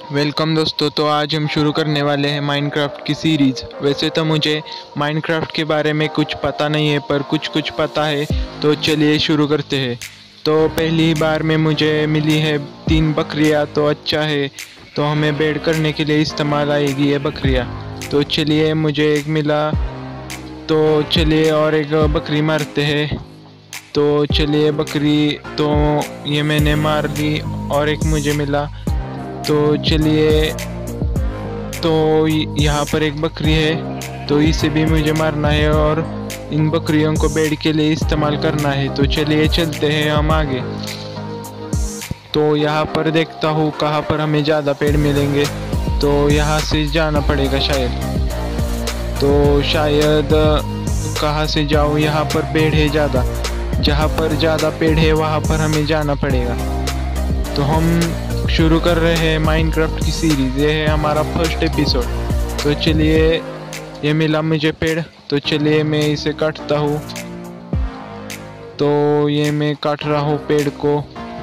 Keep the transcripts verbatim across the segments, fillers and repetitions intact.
Welcome दोस्तों। तो आज हम शुरू करने वाले हैं माइनक्राफ्ट की सीरीज़। वैसे तो मुझे माइनक्राफ्ट के बारे में कुछ पता नहीं है, पर कुछ कुछ पता है। तो चलिए शुरू करते हैं। तो पहली बार में मुझे मिली है तीन बकरियां, तो अच्छा है। तो हमें बेड करने के लिए इस्तेमाल आएगी ये बकरियां। तो चलिए मुझे एक मिला, तो चलिए और एक बकरी मारते हैं। तो चलिए बकरी, तो ये मैंने मार ली और एक मुझे मिला। तो चलिए, तो यहाँ पर एक बकरी है, तो इसे भी मुझे मारना है और इन बकरियों को बेड के लिए इस्तेमाल करना है। तो चलिए चलते हैं हम आगे। तो यहाँ पर देखता हूँ कहाँ पर हमें ज़्यादा पेड़ मिलेंगे। तो यहाँ से जाना पड़ेगा शायद। तो शायद कहाँ से जाऊँ, यहाँ पर पेड़ है ज़्यादा। जहाँ पर ज़्यादा पेड़ है वहाँ पर हमें जाना पड़ेगा। तो हम शुरू कर रहे हैं माइनक्राफ्ट की सीरीज़। ये है हमारा फर्स्ट एपिसोड। तो चलिए, ये मिला मुझे पेड़, तो चलिए मैं इसे काटता हूँ। तो ये मैं काट रहा हूँ पेड़ को।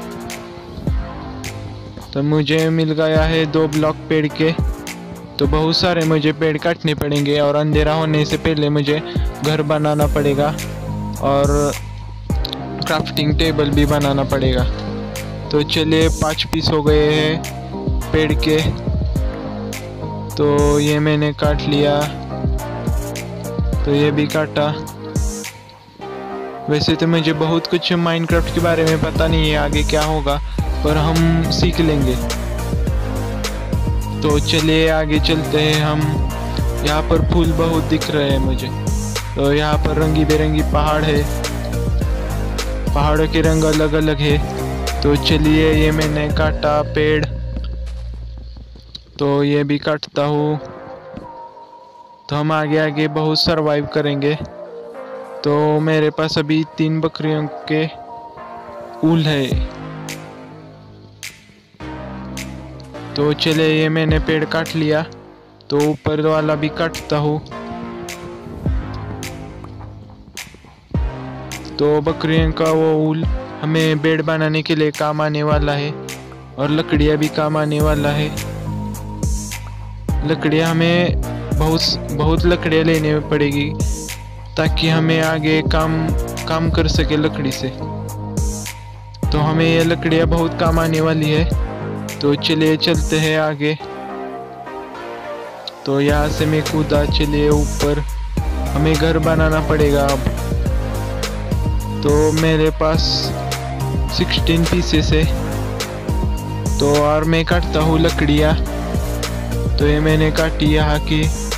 तो मुझे मिल गया है दो ब्लॉक पेड़ के। तो बहुत सारे मुझे पेड़ काटने पड़ेंगे और अंधेरा होने से पहले मुझे घर बनाना पड़ेगा और क्राफ्टिंग टेबल भी बनाना पड़ेगा। तो चलिए, पाँच पीस हो गए हैं पेड़ के। तो ये मैंने काट लिया, तो ये भी काटा। वैसे तो मुझे बहुत कुछ माइनक्राफ्ट के बारे में पता नहीं है आगे क्या होगा, पर हम सीख लेंगे। तो चलिए आगे चलते हैं हम। यहाँ पर फूल बहुत दिख रहे हैं मुझे। तो यहाँ पर रंगी बिरंगी पहाड़ है, पहाड़ों के रंग अलग अलग है। तो चलिए, ये मैंने काटा पेड़, तो ये भी काटता हूँ। तो हम आगे आगे बहुत सरवाइव करेंगे। तो मेरे पास अभी तीन बकरियों के ऊल है। तो चलिए, ये मैंने पेड़ काट लिया, तो ऊपर वाला भी काटता हूँ। तो बकरियों का वो ऊल हमें बेड बनाने के लिए काम आने वाला है और लकड़ियाँ भी काम आने वाला है। लकड़ियाँ हमें बहुत बहुत लकड़ियाँ लेने पड़ेगी ताकि हमें आगे काम काम कर सके लकड़ी से। तो हमें ये लकड़ियाँ बहुत काम आने वाली है। तो चलिए चलते हैं आगे। तो यहाँ से मैं कूदा, चलिए ऊपर। हमें घर बनाना पड़ेगा अब। तो मेरे पास सिक्सटीन पीसेस है। तो और मैं काटता हूँ लकड़ियाँ। तो ये मैंने काटी यहाँ की,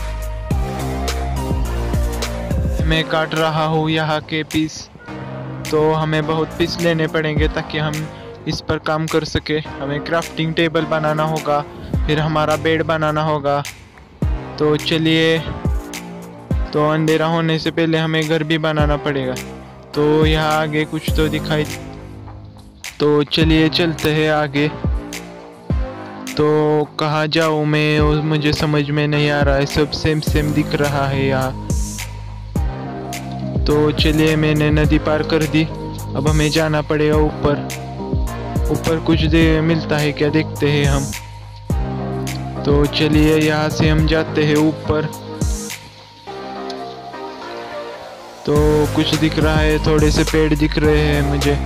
मैं काट रहा हूँ यहाँ के पीस। तो हमें बहुत पीस लेने पड़ेंगे ताकि हम इस पर काम कर सके। हमें क्राफ्टिंग टेबल बनाना होगा, फिर हमारा बेड बनाना होगा। तो चलिए, तो अंधेरा होने से पहले हमें घर भी बनाना पड़ेगा। तो यहाँ आगे कुछ तो दिखाई, तो चलिए चलते हैं आगे। तो कहाँ जाऊँ मैं, मुझे समझ में नहीं आ रहा है। सब सेम सेम दिख रहा है यहाँ। तो चलिए, मैंने नदी पार कर दी। अब हमें जाना पड़ेगा ऊपर। ऊपर कुछ दे मिलता है क्या, देखते हैं हम। तो चलिए, यहाँ से हम जाते हैं ऊपर। तो कुछ दिख रहा है, थोड़े से पेड़ दिख रहे हैं मुझे।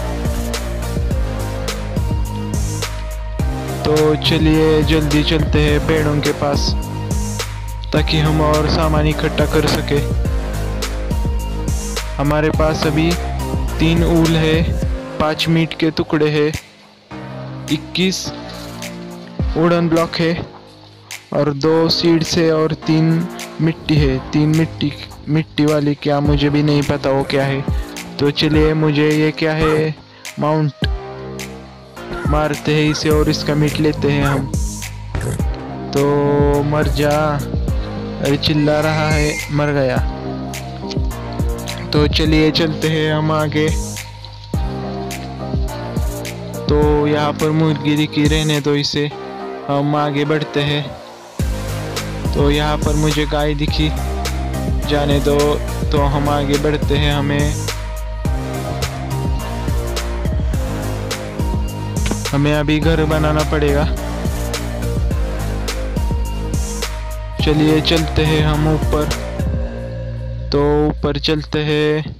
तो चलिए जल्दी चलते हैं पेड़ों के पास ताकि हम और सामान इकट्ठा कर सके। हमारे पास अभी तीन ऊल है, पाँच मीट के टुकड़े हैं, इक्कीस वुडन ब्लॉक है और दो सीड्स है और तीन मिट्टी है। तीन मिट्टी मिट्टी वाली क्या, मुझे भी नहीं पता वो क्या है। तो चलिए, मुझे ये क्या है, माउंट मारते हैं इसे और इसका मीट लेते हैं हम। तो मर जा, अरे चिल्ला रहा है, मर गया। तो चलिए चलते हैं हम आगे। तो यहाँ पर मुर्गी दिखी, रहने दो इसे, हम आगे बढ़ते हैं। तो यहाँ पर मुझे गाय दिखी, जाने दो। तो हम आगे बढ़ते हैं। हमें हमें अभी घर बनाना पड़ेगा। चलिए चलते हैं हम ऊपर। तो ऊपर चलते हैं।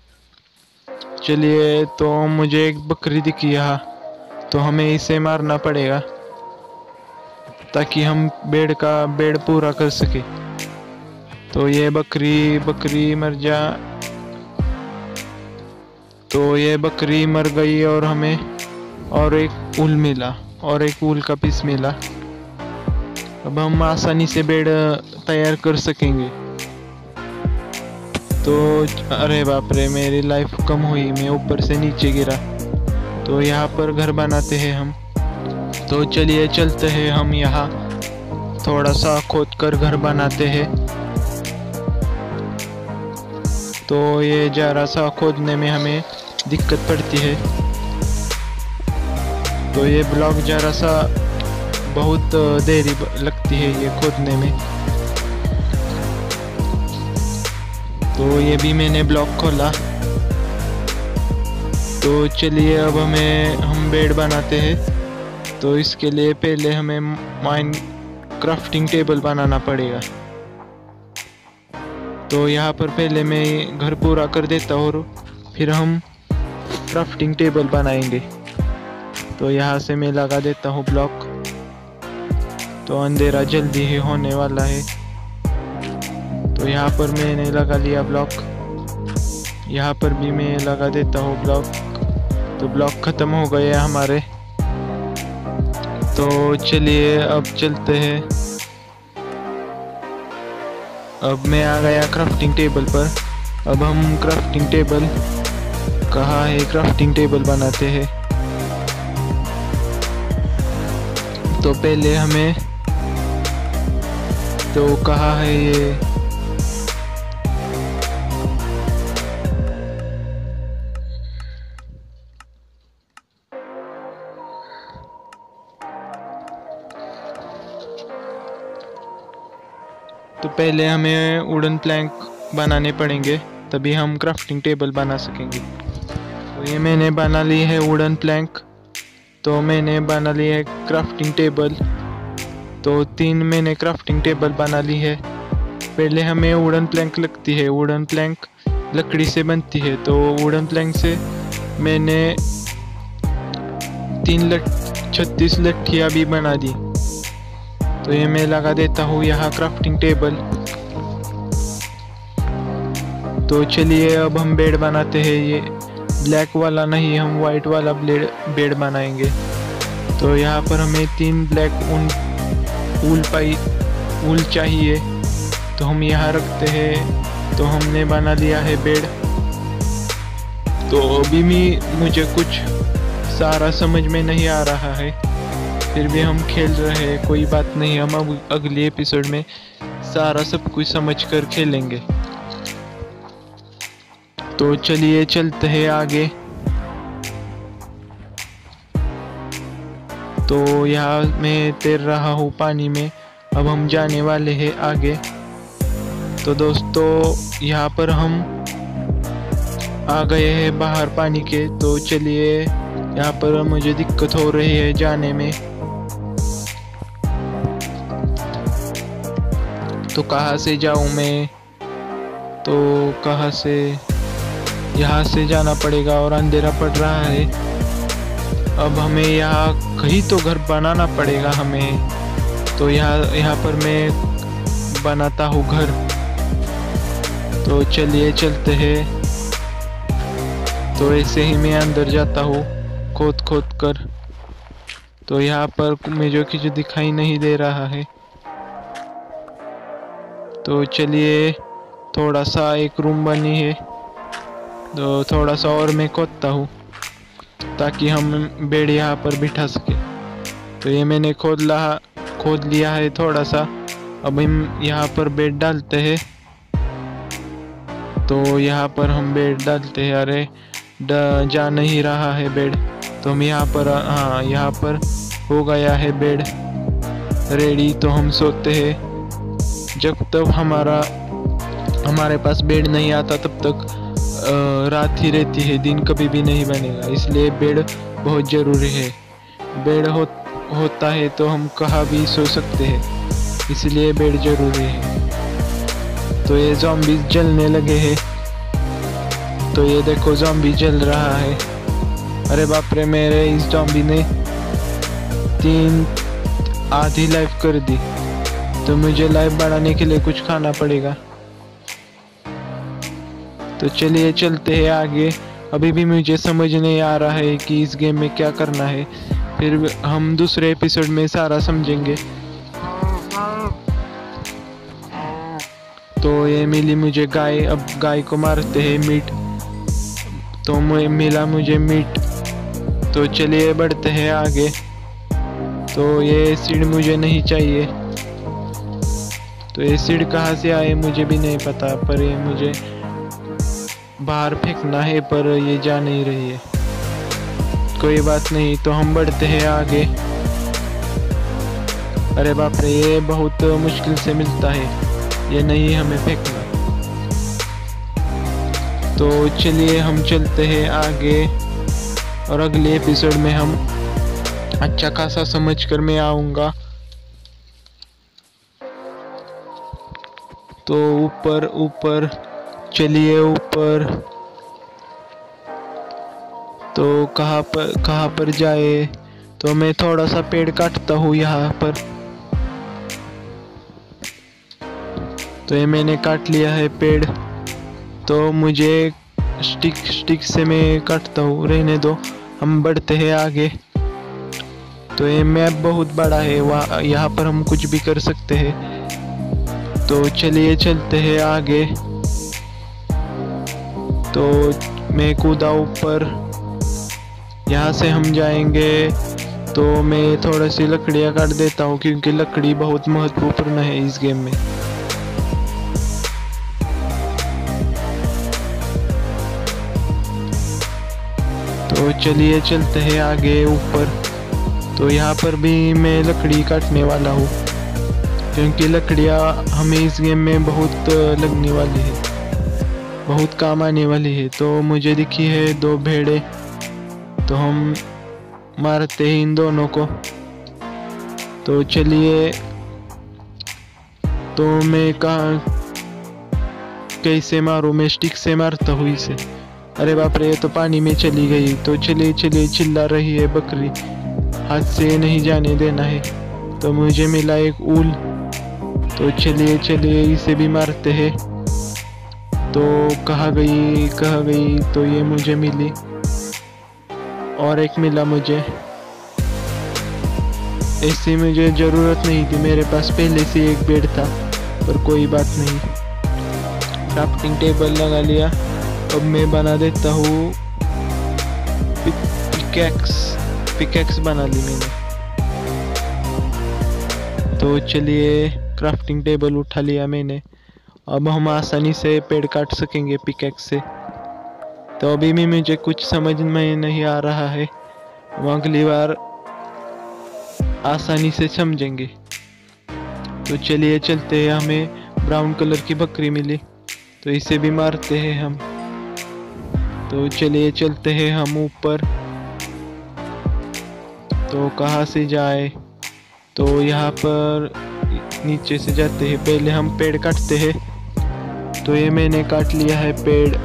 चलिए, तो मुझे एक बकरी दिखी यहाँ, तो हमें इसे मारना पड़ेगा ताकि हम बेड का बेड पूरा कर सके। तो ये बकरी बकरी मर जा। तो ये बकरी मर गई और हमें और एक ऊल मिला और एक ऊल का पीस मिला। अब हम आसानी से बेड तैयार कर सकेंगे। तो अरे बाप रे, मेरी लाइफ कम हुई, मैं ऊपर से नीचे गिरा। तो यहाँ पर घर बनाते हैं हम। तो चलिए चलते हैं हम यहाँ थोड़ा सा खोद कर घर बनाते हैं। तो ये जरा सा खोदने में हमें दिक्कत पड़ती है। तो ये ब्लॉक जरा सा बहुत देरी लगती है ये खोदने में। तो ये भी मैंने ब्लॉक खोला। तो चलिए अब हमें हम बेड बनाते हैं। तो इसके लिए पहले हमें माइन क्राफ्टिंग टेबल बनाना पड़ेगा। तो यहाँ पर पहले मैं घर पूरा कर देता हूँ और फिर हम क्राफ्टिंग टेबल बनाएंगे। तो यहाँ से मैं लगा देता हूँ ब्लॉक। तो अंधेरा जल्दी ही होने वाला है। तो यहाँ पर मैंने लगा लिया ब्लॉक। यहाँ पर भी मैं लगा देता हूँ ब्लॉक। तो ब्लॉक ख़त्म हो गए हमारे। तो चलिए अब चलते हैं। अब मैं आ गया क्राफ्टिंग टेबल पर। अब हम क्राफ्टिंग टेबल कहाँ है, क्राफ्टिंग टेबल बनाते हैं। तो पहले हमें तो कहाँ है ये, तो पहले हमें वुडन प्लैंक बनाने पड़ेंगे, तभी हम क्राफ्टिंग टेबल बना सकेंगे। तो ये मैंने बना ली है वुडन प्लैंक। तो मैंने बना ली है क्राफ्टिंग टेबल। तो तीन मैंने क्राफ्टिंग टेबल बना ली है। पहले हमें वुडन प्लैंक लगती है। वुडन प्लैंक लकड़ी से बनती है। तो वुडन प्लैंक से मैंने तीन लट छत्तीस लट्ठियाँ भी बना दी। तो ये मैं लगा देता हूँ यहाँ क्राफ्टिंग टेबल। तो चलिए अब हम बेड बनाते हैं। ये ब्लैक वाला नहीं, हम वाइट वाला ब्लेड बेड बनाएंगे। तो यहाँ पर हमें तीन ब्लैक ऊन ऊल पाई ऊल चाहिए। तो हम यहाँ रखते हैं। तो हमने बना लिया है बेड। तो अभी भी मुझे कुछ सारा समझ में नहीं आ रहा है, फिर भी हम खेल रहे हैं, कोई बात नहीं। हम अब अगले एपिसोड में सारा सब कुछ समझ कर खेलेंगे। तो चलिए चलते हैं आगे। तो यहाँ मैं तैर रहा हूँ पानी में। अब हम जाने वाले हैं आगे। तो दोस्तों यहाँ पर हम आ गए हैं बाहर पानी के। तो चलिए, यहाँ पर मुझे दिक्कत हो रही है जाने में। तो कहाँ से जाऊँ मैं? तो कहाँ से? यहाँ से जाना पड़ेगा और अंधेरा पड़ रहा है। अब हमें यहाँ कहीं तो घर बनाना पड़ेगा हमें। तो यहाँ यहाँ पर मैं बनाता हूँ घर। तो चलिए चलते हैं। तो ऐसे ही मैं अंदर जाता हूँ खोद खोद कर। तो यहाँ पर मुझे कुछ दिखाई नहीं दे रहा है। तो चलिए, थोड़ा सा एक रूम बनी है। तो थोड़ा सा और मैं खोदता हूँ ताकि हम बेड यहाँ पर बिठा सके। तो ये मैंने खोद ला खोद लिया है थोड़ा सा। अब हम यहाँ पर बेड डालते हैं। तो यहाँ पर हम बेड डालते हैं। अरे जा नहीं रहा है बेड। तो हम यहाँ पर, हाँ यहाँ पर हो गया है बेड रेडी। तो हम सोते हैं। जब तक हमारा हमारे पास बेड नहीं आता तब तक रात ही रहती है, दिन कभी भी नहीं बनेगा। इसलिए बेड बहुत ज़रूरी है। बेड हो होता है तो हम कहाँ भी सो सकते हैं। इसलिए बेड जरूरी है। तो ये ज़ॉम्बीज़ जलने लगे हैं। तो ये देखो ज़ॉम्बी जल रहा है। अरे बाप रे, मेरे इस ज़ॉम्बी ने तीन आधी लाइफ कर दी। तो मुझे लाइफ बढ़ाने के लिए कुछ खाना पड़ेगा। तो चलिए चलते हैं आगे। अभी भी मुझे समझ नहीं आ रहा है कि इस गेम में क्या करना है। फिर हम दूसरे एपिसोड में सारा समझेंगे। तो ये मिली मुझे गाय। अब गाय को मारते हैं मीट। तो मिला मुझे मीट। तो चलिए बढ़ते हैं आगे। तो ये सीड मुझे नहीं चाहिए। तो ये सीड कहाँ से आए मुझे भी नहीं पता, पर ये मुझे बाहर फेंकना है, पर ये जा नहीं रही है। कोई बात नहीं, तो हम बढ़ते हैं आगे। अरे बाप रे, ये बहुत मुश्किल से मिलता है। ये नहीं हमें फेंकना। तो चलिए हम चलते हैं आगे, और अगले एपिसोड में हम अच्छा खासा समझ कर मैं आऊँगा। तो ऊपर ऊपर चलिए ऊपर। तो कहाँ पर कहाँ पर जाए। तो मैं थोड़ा सा पेड़ काटता हूँ यहाँ पर। तो ये मैंने काट लिया है पेड़। तो मुझे स्टिक स्टिक से मैं काटता हूँ, रहने दो। हम बढ़ते हैं आगे। तो ये मैप बहुत बड़ा है, वहाँ यहाँ पर हम कुछ भी कर सकते हैं। तो चलिए चलते हैं आगे। तो मैं कूदा ऊपर। यहाँ से हम जाएंगे। तो मैं थोड़ी सी लकड़ियाँ काट देता हूँ, क्योंकि लकड़ी बहुत महत्वपूर्ण है इस गेम में। तो चलिए चलते हैं आगे ऊपर। तो यहाँ पर भी मैं लकड़ी काटने वाला हूँ, क्योंकि लकड़ियाँ हमें इस गेम में बहुत लगने वाली है, बहुत काम आने वाली है। तो मुझे दिखी है दो भेड़े। तो हम मारते हैं इन दोनों को। तो चलिए। तो मैं कहाँ कैसे मारूं? मैं स्टिक से मारता हूँ इसे। अरे बाप रे, ये तो पानी में चली गई। तो चलिए चलिए, चिल्ला रही है बकरी। हाथ से नहीं जाने देना है। तो मुझे मिला एक ऊल। तो चलिए चलिए, इसे भी मारते हैं। तो कहाँ गई कहाँ गई? तो ये मुझे मिली, और एक मिला मुझे। ऐसी मुझे ज़रूरत नहीं थी, मेरे पास पहले से एक बेड था, पर कोई बात नहीं। क्राफ्टिंग टेबल लगा लिया। अब मैं बना देता हूँ पिकैक्स। पिकैक्स बना ली मैंने। तो चलिए, क्राफ्टिंग टेबल उठा लिया मैंने। अब हम आसानी से पेड़ काट सकेंगे पिकैक्स से। तो अभी भी मुझे कुछ समझ में नहीं आ रहा है, हम अगली बार आसानी से समझेंगे। तो चलिए चलते हैं। हमें ब्राउन कलर की बकरी मिली, तो इसे भी मारते हैं हम। तो चलिए चलते हैं हम ऊपर। तो कहाँ से जाए? तो यहाँ पर नीचे से जाते हैं। पहले हम पेड़ काटते हैं। तो ये मैंने काट लिया है पेड़।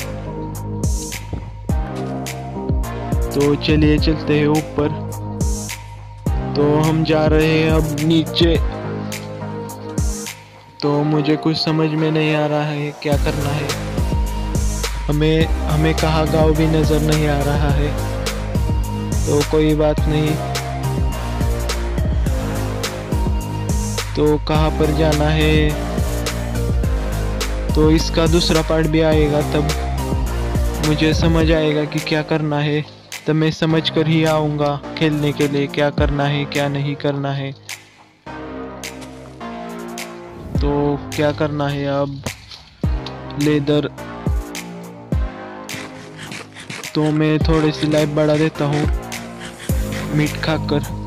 तो चलिए चलते हैं ऊपर। तो हम जा रहे हैं अब नीचे। तो मुझे कुछ समझ में नहीं आ रहा है क्या करना है। हमें हमें कहाँ गाँव भी नज़र नहीं आ रहा है। तो कोई बात नहीं। तो कहाँ पर जाना है? तो इसका दूसरा पार्ट भी आएगा, तब मुझे समझ आएगा कि क्या करना है। तब मैं समझ कर ही आऊँगा खेलने के लिए, क्या करना है क्या नहीं करना है। तो क्या करना है अब? लेदर। तो मैं थोड़ी सी लाइफ बढ़ा देता हूँ मीट खाकर।